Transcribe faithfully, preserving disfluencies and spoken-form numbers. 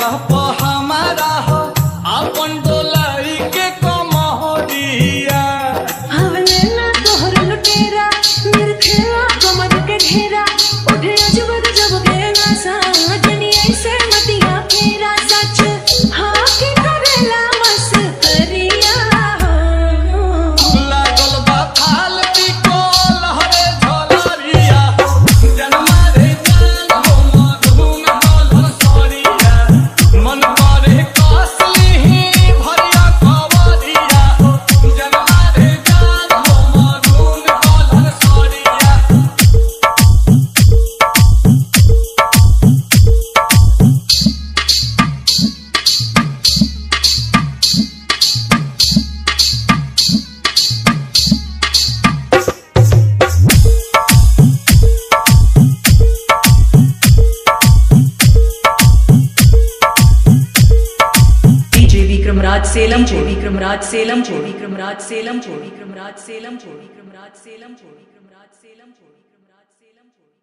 प हमारा हो अपन डोलाई के कमहरिया हमने ना तोहर लुटेरा मेरे खेला कमर के घेरा उठे अजब गजब के नशा जनी ऐसे मतिया फेरा सच हाँ के करेला मस करिया लागल बा थाल पिको लहरे झलरिया जनमा रे जान हो मधुम डोल सरिया मन करे कसली भरिया कवरिया जनमा रे जान हो मधुम डोल सरिया विक्रमराज सेलम जो विक्रमराज सेलम जो विक्रमराज सेलम जो विक्रमराज सेलम जो विक्रमराज सेलम जो विक्रमराज सेलम जो विक्रमराज सेलम जो